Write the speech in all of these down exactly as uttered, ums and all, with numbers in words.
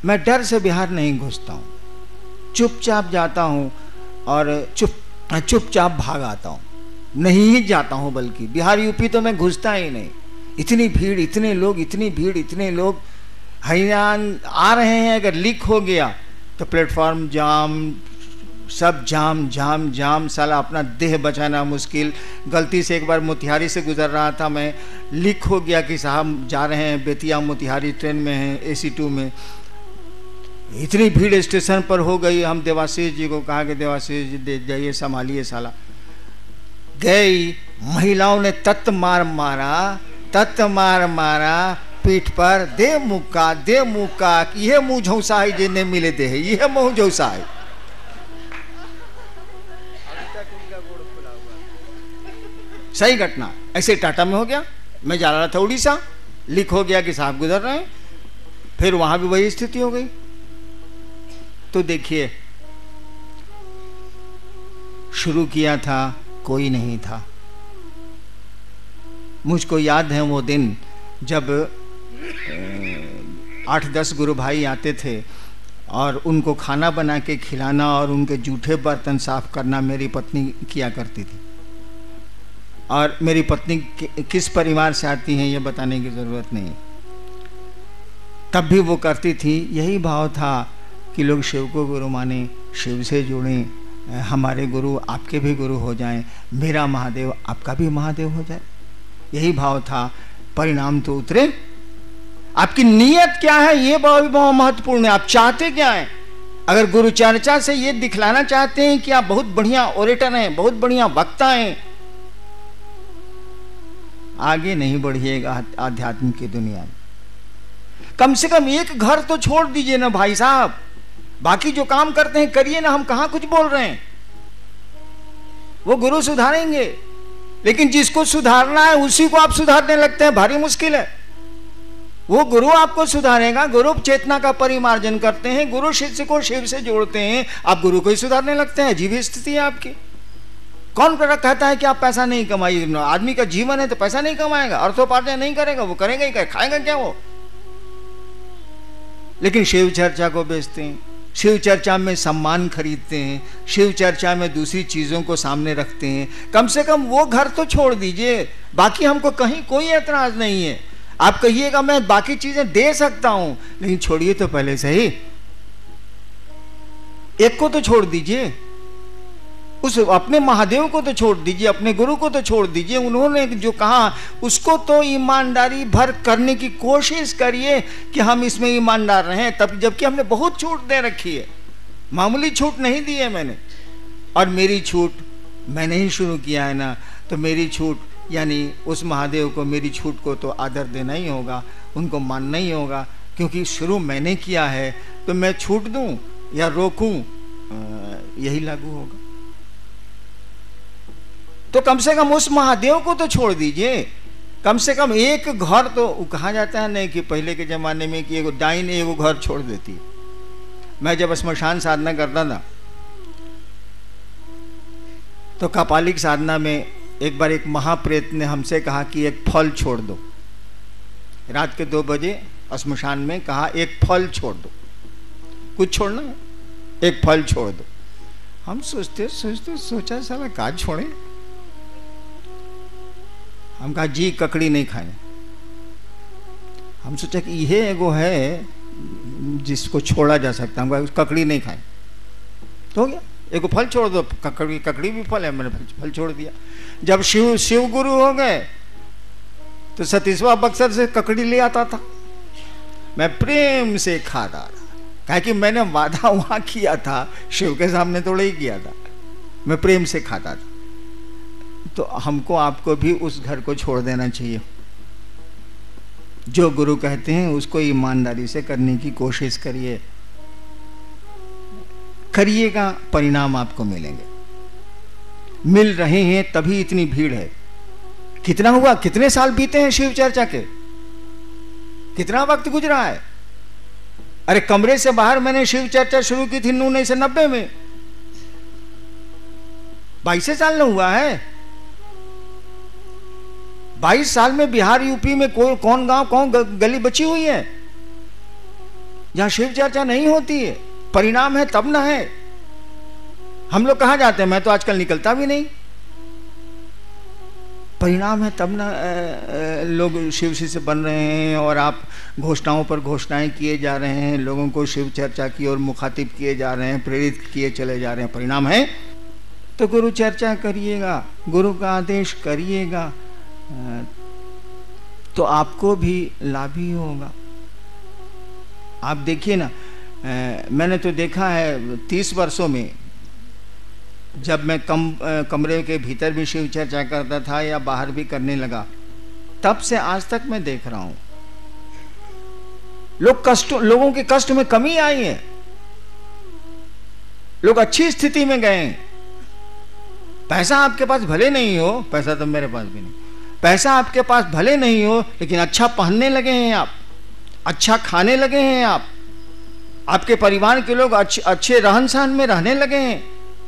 मैं डर से बिहार नहीं घुसता हूँ, चुपचाप जाता हूँ और चुप चुपचाप भाग आता हूँ, नहीं ही जाता हूँ, बल्कि बिहार यूपी तो मैं घुसता ही नहीं। इतनी भीड़, इतने लोग, इतनी भीड़, इतने लोग हैरान आ रहे हैं। अगर लीक हो गया तो प्लेटफॉर्म जाम, सब जाम जाम जाम, साला अपना देह बचाना मुश्किल। गलती से एक बार मोतिहारी से गुजर रहा था मैं, लीक हो गया कि साहब जा रहे हैं बेतिया मोतिहारी, ट्रेन में हैं ए सी टू में। इतनी भीड़ स्टेशन पर हो गई, हम देवाशीष जी को कहा कि देवाशीष जी दे जाइए, संभालिए साला। गई, महिलाओं ने तत् मार मारा, तत् मार मारा पीठ पर, दे मुक्का दे मुक्का, यह मुँह झौसा है जिन्हें मिले दे, यह मुँह झौसा है। सही घटना ऐसे टाटा में हो गया। मैं जा रहा था उड़ीसा, लीक हो गया कि साहब गुजर रहे हैं, फिर वहां भी वही स्थिति हो गई। तो देखिए, शुरू किया था, कोई नहीं था। मुझको याद है वो दिन जब आठ दस गुरु भाई आते थे और उनको खाना बना के खिलाना और उनके जूठे बर्तन साफ करना मेरी पत्नी किया करती थी। और मेरी पत्नी किस परिवार से आती हैं ये बताने की ज़रूरत नहीं, तब भी वो करती थी। यही भाव था कि लोग शिव को गुरु माने, शिव से जुड़ें, हमारे गुरु आपके भी गुरु हो जाएं, मेरा महादेव आपका भी महादेव हो जाए, यही भाव था। परिणाम तो उतरे। आपकी नीयत क्या है ये बहुत बहुत महत्वपूर्ण है। आप चाहते क्या हैं? अगर गुरु चर्चा से ये दिखलाना चाहते हैं कि आप बहुत बढ़िया ओरेटर हैं, बहुत बढ़िया वक्ता हैं, आगे नहीं बढ़िएगा आध्यात्म की दुनिया में। कम से कम एक घर तो छोड़ दीजिए ना भाई साहब, बाकी जो काम करते हैं करिए ना। हम कहां कुछ बोल रहे हैं, वो गुरु सुधारेंगे, लेकिन जिसको सुधारना है उसी को आप सुधारने लगते हैं, भारी मुश्किल है। वो गुरु आपको सुधारेगा, गुरु चेतना का परिमार्जन करते हैं, गुरु शिष्य को शिव से जोड़ते हैं, आप गुरु को ही सुधारने लगते हैं। अजीब स्थिति है आपकी। कौन कहता है कि आप पैसा नहीं कमाइए? आदमी का जीवन है तो पैसा नहीं कमाएगा, अर्थोपार्जन नहीं करेगा, वो करेगा ही, खाएगा क्या वो? लेकिन शिव चर्चा को बेचते हैं, शिव चर्चा में सम्मान खरीदते हैं, शिव चर्चा में दूसरी चीजों को सामने रखते हैं। कम से कम वो घर तो छोड़ दीजिए। बाकी हमको कहीं कोई ऐतराज नहीं है। आप कहिएगा मैं बाकी चीजें दे सकता हूं, लेकिन छोड़िए तो पहले से ही एक को तो छोड़ दीजिए, उस अपने महादेव को तो छोड़ दीजिए, अपने गुरु को तो छोड़ दीजिए। उन्होंने जो कहा उसको तो ईमानदारी भर करने की कोशिश करिए कि हम इसमें ईमानदार रहें, तब जबकि हमने बहुत छूट दे रखी है, मामूली छूट नहीं दी है मैंने। और मेरी छूट मैंने ही शुरू किया है ना, तो मेरी छूट यानी उस महादेव को, मेरी छूट को तो आदर देना ही होगा, उनको मानना ही होगा, क्योंकि शुरू मैंने किया है। तो मैं छूट दूं या रोकूं, यही लागू होगा। तो कम से कम उस महादेव को तो छोड़ दीजिए। कम से कम एक घर तो, कहा जाता है नहीं कि पहले के जमाने में कि एगो डाइन एगो घर छोड़ देती है। मैं जब श्मशान साधना करता था तो कपालिक साधना में एक बार एक महाप्रेत ने हमसे कहा कि एक फल छोड़ दो। रात के दो बजे श्मशान में कहा एक फल छोड़ दो, कुछ छोड़ना है, एक फल छोड़ दो। हम सोचते सोचते सोचा साला का छोड़े। हम कहा जी ककड़ी नहीं खाए। हम सोचा कि यह एगो है जिसको छोड़ा जा सकता है, ककड़ी नहीं खाए तो हो गया। एगो फल छोड़ दो, ककड़ी ककड़ी भी फल है, मैंने फल छोड़ दिया। जब शिव शिव गुरु हो गए तो सतीसवा बक्सर से ककड़ी ले आता था, मैं प्रेम से खाता था, कहा कि मैंने वादा वहां किया था, शिव के सामने थोड़ा ही किया था, मैं प्रेम से खाता था। तो हमको आपको भी उस घर को छोड़ देना चाहिए। जो गुरु कहते हैं उसको ईमानदारी से करने की कोशिश करिए, करिएगा, परिणाम आपको मिलेंगे। मिल रहे हैं तभी इतनी भीड़ है। कितना हुआ, कितने साल बीते हैं शिव चर्चा के, कितना वक्त गुजरा है। अरे कमरे से बाहर मैंने शिव चर्चा शुरू की थी उन्नीस सौ नब्बे में, बाईस साल न हुआ है। बाईस साल में बिहार यूपी में कोई कौन गांव कौन गली बची हुई है? जहां शिव चर्चा नहीं होती है, परिणाम है तब ना है। हम लोग कहाँ जाते हैं, मैं तो आजकल निकलता भी नहीं। परिणाम है तब ना लोग शिव से बन रहे हैं, और आप घोषणाओं पर घोषणाएं किए जा रहे हैं, लोगों को शिव चर्चा की ओर मुखातिब किए जा रहे हैं, प्रेरित किए चले जा रहे हैं। परिणाम है तो गुरु चर्चा करिएगा, गुरु का आदेश करिएगा, तो आपको भी लाभ ही होगा। आप देखिए ना, मैंने तो देखा है तीस वर्षों में, जब मैं कम कमरे के भीतर भी शिव चर्चा करता था या बाहर भी करने लगा, तब से आज तक मैं देख रहा हूं लोग कष्ट लोगों के कष्ट में कमी आई है, लोग अच्छी स्थिति में गए हैं। पैसा आपके पास भले नहीं हो, पैसा तो मेरे पास भी नहीं, पैसा आपके पास भले नहीं हो, लेकिन अच्छा पहनने लगे हैं आप, अच्छा खाने लगे हैं आप, आपके परिवार के लोग अच्छे अच्छे रहन सहन में रहने लगे हैं।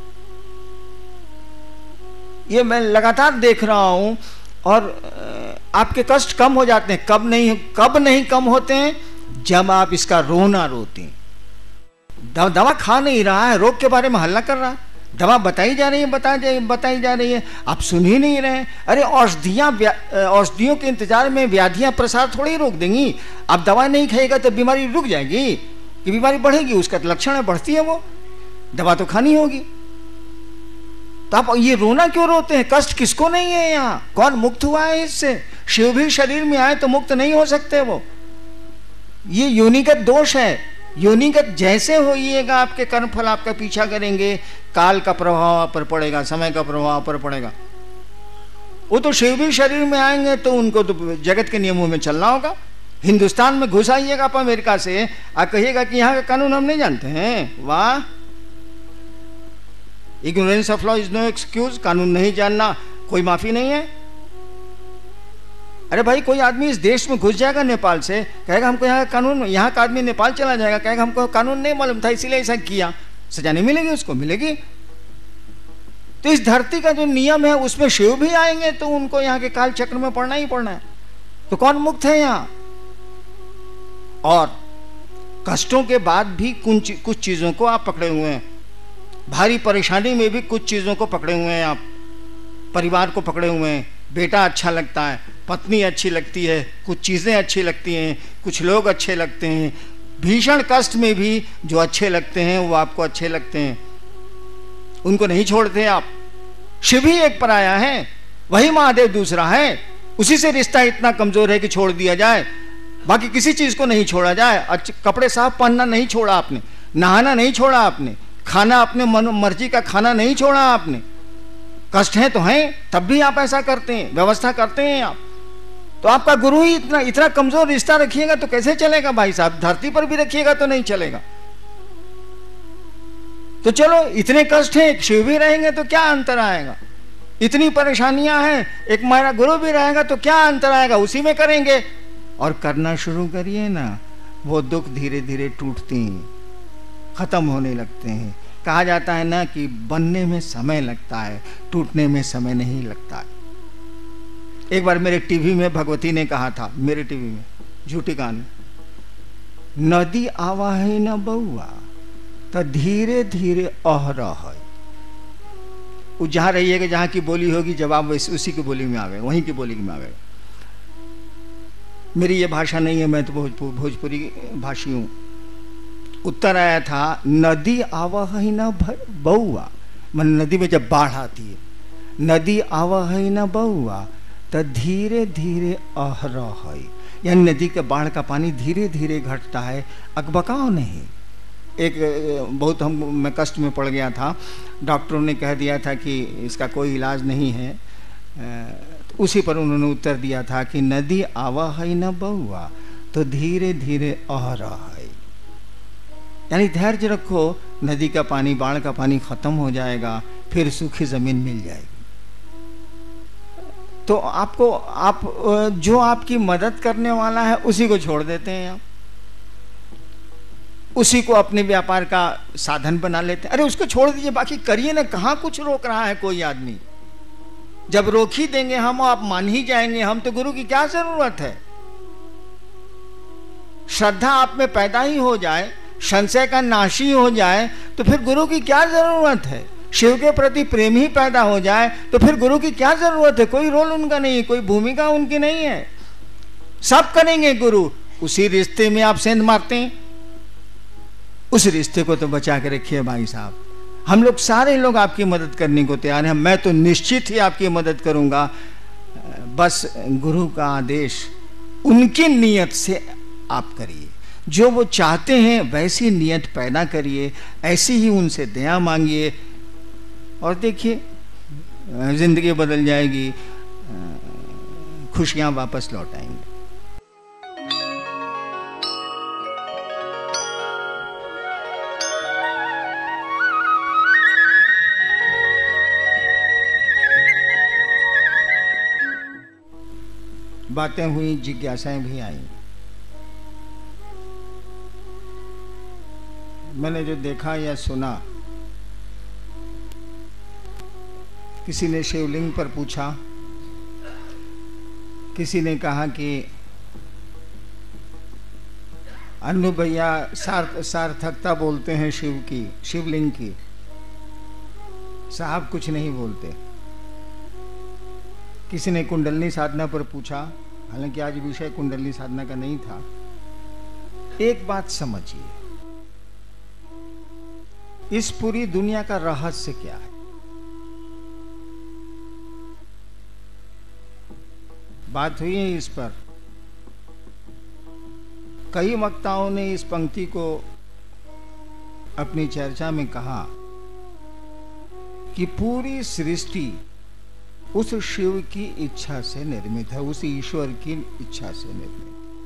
ये मैं लगातार देख रहा हूं, और आपके कष्ट कम हो जाते हैं। कब नहीं कब नहीं कम होते हैं? जब आप इसका रोना रोते हैं। दवा खा नहीं रहा है, रोग के बारे में हल्ला कर रहा है, दवा बताई जा रही है बता बताई जा रही है, आप सुन ही नहीं रहे। अरे औषधियां औषधियों के इंतजार में व्याधियां प्रसार थोड़ी रोक देंगी। आप दवा नहीं खाएगा तो बीमारी रुक जाएगी कि बीमारी बढ़ेगी? उसका लक्षण है बढ़ती है, वो दवा तो खानी होगी। तो आप ये रोना क्यों रोते हैं? कष्ट किसको नहीं है यहाँ? कौन मुक्त हुआ है इससे? शिव भी शरीर में आए तो मुक्त नहीं हो सकते वो। ये योनिगत दोष है। योनिगत जैसे होइएगा, आपके कर्मफल आपका पीछा करेंगे, काल का प्रभाव पर पड़ेगा, समय का प्रभाव पर पड़ेगा। वो तो शिव भी शरीर में आएंगे तो उनको तो जगत के नियमों में चलना होगा। हिंदुस्तान में घुस आइएगा आप अमेरिका से, आप कहिएगा कि यहाँ का कानून हम नहीं जानते हैं। वाह, ignorance of law is no excuse. कानून नहीं जानना कोई माफी नहीं है। अरे भाई, कोई आदमी इस देश में घुस जाएगा नेपाल से, कहेगा हमको यहाँ का कानून, यहाँ का आदमी नेपाल चला जाएगा, कहेगा हमको कानून नहीं मालूम था इसीलिए ऐसा किया, सजा नहीं मिलेगी उसको? मिलेगी। तो इस धरती का जो नियम है उसमें शिव भी आएंगे तो उनको यहाँ के काल चक्र में पड़ना ही पड़ना है। तो कौन मुक्त है यहाँ? और कष्टों के बाद भी कुछ कुछ चीजों को आप पकड़े हुए हैं, भारी परेशानी में भी कुछ चीजों को पकड़े हुए हैं आप, परिवार को पकड़े हुए हैं। बेटा अच्छा लगता है, पत्नी अच्छी लगती है, कुछ चीजें अच्छी लगती हैं, कुछ लोग अच्छे लगते हैं। भीषण कष्ट में भी जो अच्छे लगते हैं वो आपको अच्छे लगते हैं, उनको नहीं छोड़ते आप। शिव ही एक पराया है, वही महादेव दूसरा है, उसी से रिश्ता इतना कमजोर है कि छोड़ दिया जाए, बाकी किसी चीज को नहीं छोड़ा जाए। अच्छे कपड़े साफ पहनना नहीं छोड़ा आपने, नहाना नहीं छोड़ा आपने, खाना अपने मन मर्जी का खाना नहीं छोड़ा आपने। कष्ट है तो हैं, तब भी आप ऐसा करते हैं, व्यवस्था करते हैं आप। तो आपका गुरु ही इतना इतना कमजोर रिश्ता रखिएगा तो कैसे चलेगा भाई साहब? धरती पर भी रखिएगा तो नहीं चलेगा। तो चलो, इतने कष्ट हैं, शिव भी रहेंगे तो क्या अंतर आएगा? इतनी परेशानियां हैं, एक हमारा गुरु भी रहेगा तो क्या अंतर आएगा? उसी में करेंगे। और करना शुरू करिए ना, वो दुख धीरे धीरे टूटते हैं, खत्म होने लगते हैं। कहा जाता है ना कि बनने में समय लगता है, टूटने में समय नहीं लगता है। एक बार मेरे टीवी में भगवती ने कहा था, मेरे टीवी में, झूठी कहानी, नदी आवा है न बउआ तो धीरे धीरे अह रहा है। वो जहां रहिएगा, जहां की बोली होगी, जवाब उसी की बोली में आ गए, वहीं की बोली में आ गए। मेरी ये भाषा नहीं है, मैं तो भोजपुरी भाषी हूं। उत्तर आया था, नदी आवाही न बउआ, मन नदी में जब बाढ़ आती है, नदी आवाही न बउआ तो धीरे धीरे अह रहा है। यानी नदी के बाढ़ का पानी धीरे धीरे घटता है, अकबकाओ नहीं। एक बहुत हम मैं कष्ट में पड़ गया था, डॉक्टरों ने कह दिया था कि इसका कोई इलाज नहीं है। उसी पर उन्होंने उत्तर दिया था कि नदी आवा है न बउआ तो धीरे धीरे अह रहा है। यानी धैर्य रखो, नदी का पानी, बाढ़ का पानी खत्म हो जाएगा, फिर सूखी जमीन मिल जाएगी। तो आपको आप जो आपकी मदद करने वाला है उसी को छोड़ देते हैं आप, उसी को अपने व्यापार का साधन बना लेते हैं। अरे उसको छोड़ दीजिए, बाकी करिए ना, कहाँ कुछ रोक रहा है कोई आदमी? जब रोक ही देंगे हम, आप मान ही जाएंगे हम, तो गुरु की क्या जरूरत है? श्रद्धा आप में पैदा ही हो जाए, संशय का नाश ही हो जाए, तो फिर गुरु की क्या जरूरत है? शिव के प्रति प्रेम ही पैदा हो जाए तो फिर गुरु की क्या जरूरत है? कोई रोल उनका नहीं है, कोई भूमिका उनकी नहीं है, सब करेंगे गुरु। उसी रिश्ते में आप सेंध मारते हैं, उस रिश्ते को तो बचा के रखिए भाई साहब। हम लोग सारे लोग आपकी मदद करने को तैयार हैं, मैं तो निश्चित ही आपकी मदद करूंगा। बस गुरु का आदेश उनकी नियत से आप करिए, जो वो चाहते हैं वैसी नियत पैदा करिए, ऐसी ही उनसे दया मांगिए, और देखिए जिंदगी बदल जाएगी, खुशियां वापस लौट आएंगी। बातें हुई, जिज्ञासाएं भी आई। मैंने जो देखा या सुना, किसी ने शिवलिंग पर पूछा, किसी ने कहा कि अन्नू भैया सार्थ सार्थकता बोलते हैं शिव की, शिवलिंग की। साहब कुछ नहीं बोलते। किसी ने कुंडलनी साधना पर पूछा, हालांकि आज विषय कुंडलनी साधना का नहीं था। एक बात समझिए, इस पूरी दुनिया का रहस्य क्या है? बात हुई है इस पर। कई वक्ताओं ने इस पंक्ति को अपनी चर्चा में कहा कि पूरी सृष्टि उस शिव की इच्छा से निर्मित है, उस ईश्वर की इच्छा से निर्मित।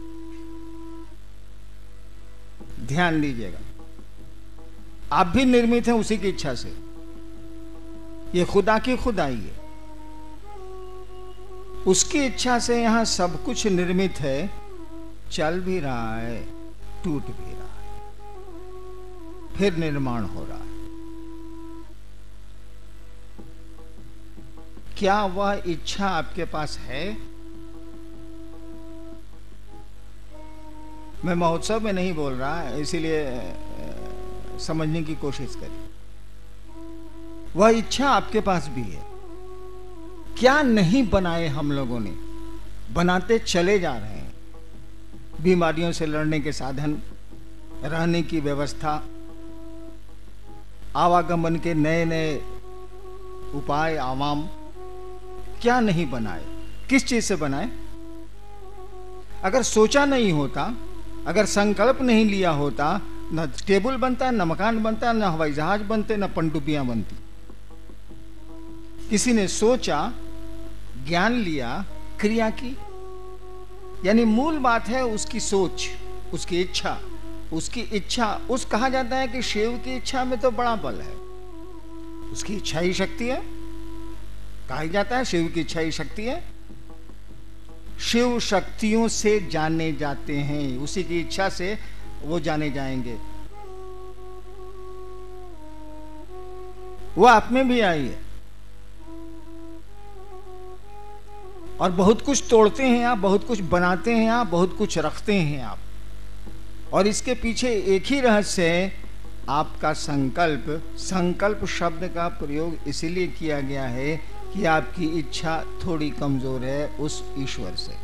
ध्यान दीजिएगा, आप भी निर्मित हैं उसी की इच्छा से। ये खुदा की खुदाई है, उसकी इच्छा से यहां सब कुछ निर्मित है, चल भी रहा है, टूट भी रहा है, फिर निर्माण हो रहा है। क्या वह इच्छा आपके पास है? मैं महोत्सव में नहीं बोल रहा, इसीलिए समझने की कोशिश करिए। वह इच्छा आपके पास भी है। क्या नहीं बनाए हम लोगों ने, बनाते चले जा रहे हैं। बीमारियों से लड़ने के साधन, रहने की व्यवस्था, आवागमन के नए नए उपाय, आवाम, क्या नहीं बनाए? किस चीज से बनाए? अगर सोचा नहीं होता, अगर संकल्प नहीं लिया होता, न टेबल बनता, न मकान बनता, न हवाई जहाज बनते, न पनडुब्बियां बनती। किसी ने सोचा, ज्ञान लिया, क्रिया की, यानी मूल बात है उसकी सोच, उसकी इच्छा। उसकी इच्छा, उस कहा जाता है कि शिव की इच्छा में तो बड़ा बल है, उसकी इच्छा ही शक्ति है। कहा जाता है शिव की इच्छा ही शक्ति है। शिव शक्तियों से जाने जाते हैं, उसी की इच्छा से वो जाने जाएंगे। वो आप में भी आई है, और बहुत कुछ तोड़ते हैं आप, बहुत कुछ बनाते हैं आप, बहुत कुछ रखते हैं आप। और इसके पीछे एक ही रहस्य है, आपका संकल्प। संकल्प शब्द का प्रयोग इसीलिए किया गया है कि आपकी इच्छा थोड़ी कमजोर है उस ईश्वर से।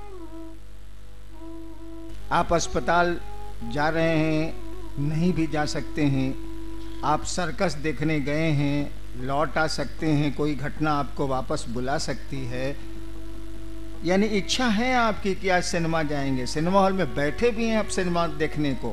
आप अस्पताल जा रहे हैं, नहीं भी जा सकते हैं। आप सर्कस देखने गए हैं, लौट आ सकते हैं। कोई घटना आपको वापस बुला सकती है। यानी इच्छा है आपकी कि आज सिनेमा जाएंगे, सिनेमा हॉल में बैठे भी हैं आप सिनेमा देखने को,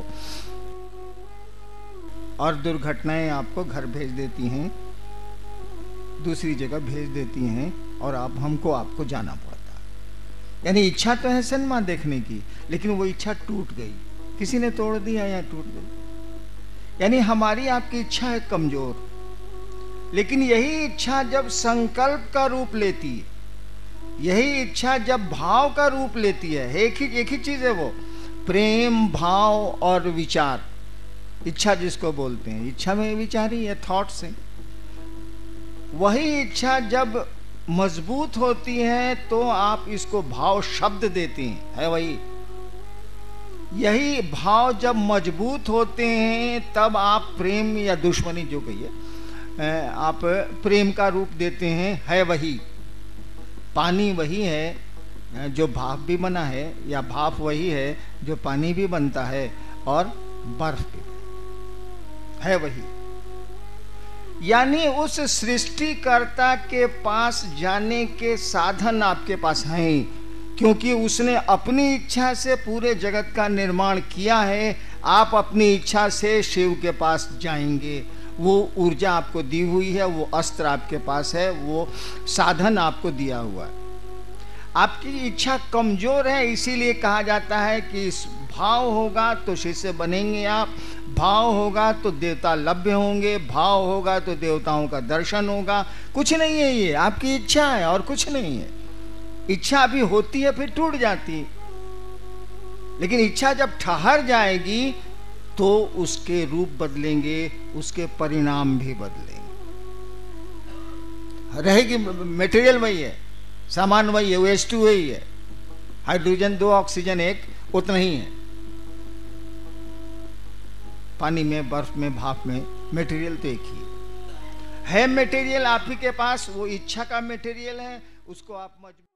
और दुर्घटनाएं आपको घर भेज देती हैं, दूसरी जगह भेज देती हैं, और आप हमको आपको जाना पड़ता। यानी इच्छा तो है सिनेमा देखने की, लेकिन वो इच्छा टूट गई, किसी ने तोड़ दिया या टूट गई। यानी हमारी आपकी इच्छा है कमजोर, लेकिन यही इच्छा जब संकल्प का रूप लेती है, यही इच्छा जब भाव का रूप लेती है, एक ही एक ही चीज है वो, प्रेम, भाव और विचार। इच्छा जिसको बोलते हैं, इच्छा में विचार ही है, थॉट्स है। वही इच्छा जब मजबूत होती है तो आप इसको भाव शब्द देती हैं, है वही। यही भाव जब मजबूत होते हैं तब आप प्रेम या दुश्मनी जो कहिए आप प्रेम का रूप देते हैं। है वही पानी, वही है जो भाप भी बना है, या भाप वही है जो पानी भी बनता है और बर्फ भी है वही। यानी उस सृष्टिकर्ता के पास जाने के साधन आपके पास हैं, क्योंकि उसने अपनी इच्छा से पूरे जगत का निर्माण किया है। आप अपनी इच्छा से शिव के पास जाएंगे। वो ऊर्जा आपको दी हुई है, वो अस्त्र आपके पास है, वो साधन आपको दिया हुआ है। आपकी इच्छा कमजोर है, इसीलिए कहा जाता है कि इस भाव होगा तो शिष्य बनेंगे आप, भाव होगा तो देवता लभ्य होंगे, भाव होगा तो देवताओं का दर्शन होगा। कुछ नहीं है, ये आपकी इच्छा है और कुछ नहीं है। इच्छा अभी होती है फिर टूट जाती, लेकिन इच्छा जब ठहर जाएगी तो उसके रूप बदलेंगे, उसके परिणाम भी बदलेंगे। रहेगी मटेरियल वही है, सामान वही है, वो एच टू वही है, हाइड्रोजन दो ऑक्सीजन एक, उतना ही है। पानी में, बर्फ में, भाप में मटेरियल तो एक ही है। है मटेरियल आप ही के पास, वो इच्छा का मटेरियल है, उसको आप मजबूत